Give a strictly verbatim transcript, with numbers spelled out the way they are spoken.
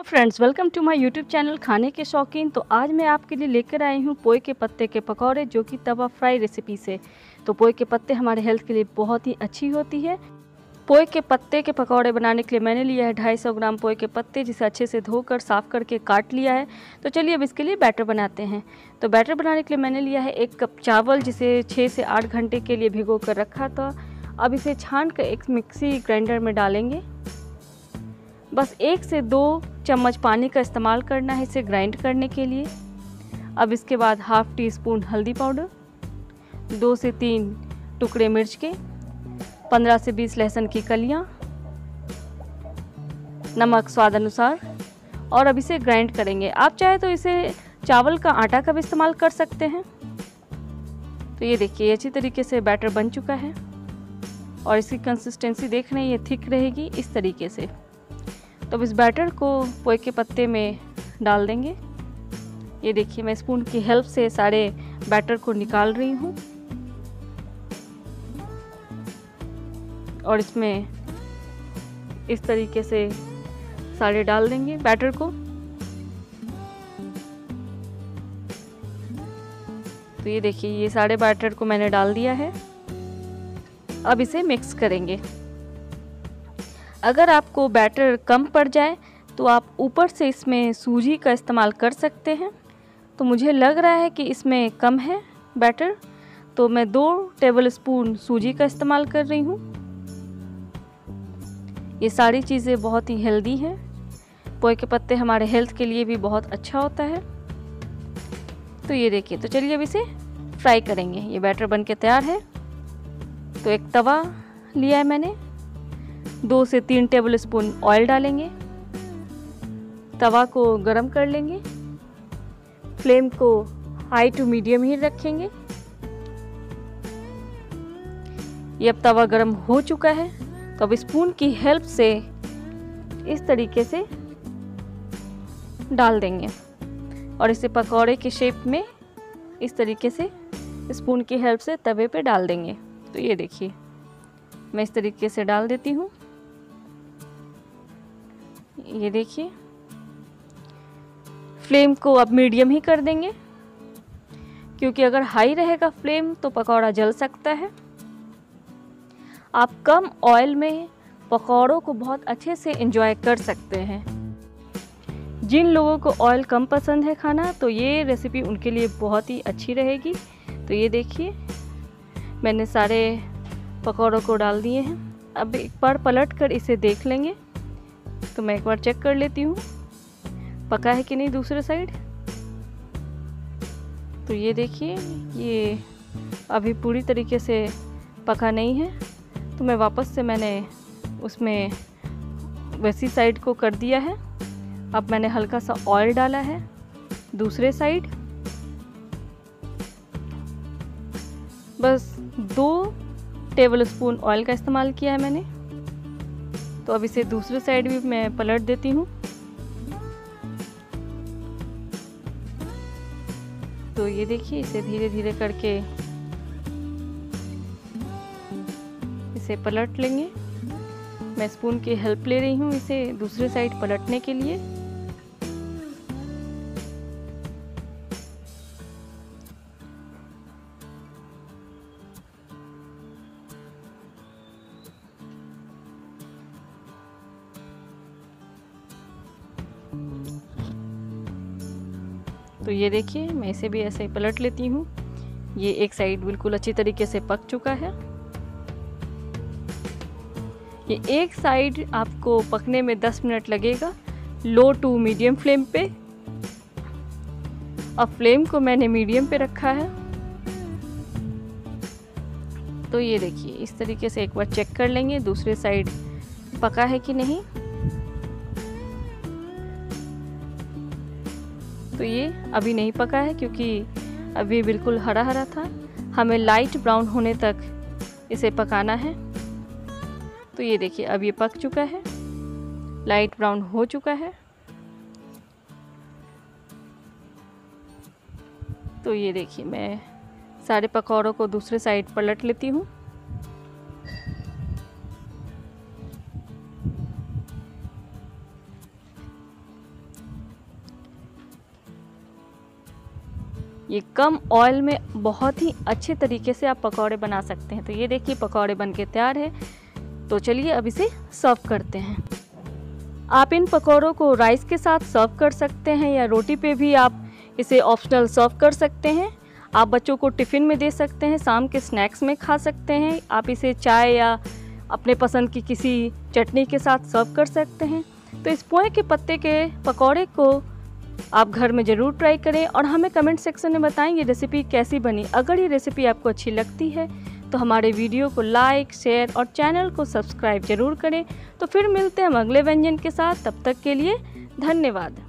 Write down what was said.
Friends, welcome to my YouTube channel खाने के शौकीन। तो आज मैं आपके लिए लेकर आई हूँ पोए के पत्ते के पकौड़े, जो कि तवा फ्राई रेसिपी से। तो पोए के पत्ते हमारे हेल्थ के लिए बहुत ही अच्छी होती है। पोए के पत्ते के पकौड़े बनाने के लिए मैंने लिया है ढाई सौ ग्राम पोए के पत्ते, जिसे अच्छे से धोकर साफ़ करके काट लिया है। तो चलिए अब इसके लिए बैटर बनाते हैं। तो बैटर बनाने के लिए मैंने लिया है एक कप चावल, जिसे छः से आठ घंटे के लिए भिगो कर रखा था। अब इसे छान कर एक मिक्सी ग्राइंडर में डालेंगे। बस एक से दो चम्मच पानी का इस्तेमाल करना है इसे ग्राइंड करने के लिए। अब इसके बाद हाफ़ टी स्पून हल्दी पाउडर, दो से तीन टुकड़े मिर्च के, पंद्रह से बीस लहसुन की कलियां, नमक स्वाद अनुसार, और अब इसे ग्राइंड करेंगे। आप चाहे तो इसे चावल का आटा का भी इस्तेमाल कर सकते हैं। तो ये देखिए अच्छी तरीके से बैटर बन चुका है और इसकी कंसिस्टेंसी देख रहे हैं, ये थिक रहेगी इस तरीके से। तो अब इस बैटर को पोए के पत्ते में डाल देंगे। ये देखिए मैं स्पून की हेल्प से सारे बैटर को निकाल रही हूँ और इसमें इस तरीके से सारे डाल देंगे बैटर को। तो ये देखिए ये सारे बैटर को मैंने डाल दिया है। अब इसे मिक्स करेंगे। अगर आपको बैटर कम पड़ जाए तो आप ऊपर से इसमें सूजी का इस्तेमाल कर सकते हैं। तो मुझे लग रहा है कि इसमें कम है बैटर, तो मैं दो टेबलस्पून सूजी का इस्तेमाल कर रही हूँ। ये सारी चीज़ें बहुत ही हेल्दी हैं। पोए के पत्ते हमारे हेल्थ के लिए भी बहुत अच्छा होता है। तो ये देखिए, तो चलिए अब इसे फ्राई करेंगे। ये बैटर बन के तैयार है। तो एक तवा लिया है मैंने, दो से तीन टेबलस्पून ऑयल डालेंगे। तवा को गरम कर लेंगे। फ्लेम को हाई टू मीडियम ही रखेंगे। ये अब तवा गरम हो चुका है। तो अब स्पून की हेल्प से इस तरीके से डाल देंगे और इसे पकौड़े के शेप में इस तरीके से स्पून की हेल्प से तवे पे डाल देंगे। तो ये देखिए मैं इस तरीके से डाल देती हूँ। ये देखिए फ्लेम को अब मीडियम ही कर देंगे, क्योंकि अगर हाई रहेगा फ्लेम तो पकौड़ा जल सकता है। आप कम ऑयल में पकौड़ों को बहुत अच्छे से एंजॉय कर सकते हैं। जिन लोगों को ऑयल कम पसंद है खाना, तो ये रेसिपी उनके लिए बहुत ही अच्छी रहेगी। तो ये देखिए मैंने सारे पकौड़ों को डाल दिए हैं। अब एक बार पलट कर इसे देख लेंगे। तो मैं एक बार चेक कर लेती हूँ पका है कि नहीं दूसरे साइड। तो ये देखिए ये अभी पूरी तरीके से पका नहीं है। तो मैं वापस से मैंने उसमें वैसी साइड को कर दिया है। अब मैंने हल्का सा ऑयल डाला है दूसरे साइड, बस दो टेबलस्पून ऑयल का इस्तेमाल किया है मैंने। तो अब इसे दूसरे साइड भी मैं पलट देती हूँ। तो ये देखिए इसे धीरे धीरे करके इसे पलट लेंगे। मैं स्पून की हेल्प ले रही हूँ इसे दूसरे साइड पलटने के लिए। तो ये देखिए मैं इसे भी ऐसे ही पलट लेती हूँ। ये एक साइड बिल्कुल अच्छी तरीके से पक चुका है। ये एक साइड आपको पकने में दस मिनट लगेगा, लो टू मीडियम फ्लेम पे। अब फ्लेम को मैंने मीडियम पे रखा है। तो ये देखिए इस तरीके से एक बार चेक कर लेंगे दूसरे साइड पका है कि नहीं। तो ये अभी नहीं पका है, क्योंकि अभी बिल्कुल हरा हरा था। हमें लाइट ब्राउन होने तक इसे पकाना है। तो ये देखिए अब ये पक चुका है, लाइट ब्राउन हो चुका है। तो ये देखिए मैं सारे पकौड़ों को दूसरे साइड पलट लेती हूँ। ये कम ऑयल में बहुत ही अच्छे तरीके से आप पकौड़े बना सकते हैं। तो ये देखिए पकौड़े बनके तैयार है। तो चलिए अब इसे सर्व करते हैं। आप इन पकौड़ों को राइस के साथ सर्व कर सकते हैं या रोटी पे भी आप इसे ऑप्शनल सर्व कर सकते हैं। आप बच्चों को टिफ़िन में दे सकते हैं, शाम के स्नैक्स में खा सकते हैं। आप इसे चाय या अपने पसंद की किसी चटनी के साथ सर्व कर सकते हैं। तो इस पोहे के पत्ते के पकौड़े को आप घर में ज़रूर ट्राई करें और हमें कमेंट सेक्शन में बताएं ये रेसिपी कैसी बनी। अगर ये रेसिपी आपको अच्छी लगती है तो हमारे वीडियो को लाइक, शेयर और चैनल को सब्सक्राइब ज़रूर करें। तो फिर मिलते हैं हम अगले व्यंजन के साथ। तब तक के लिए धन्यवाद।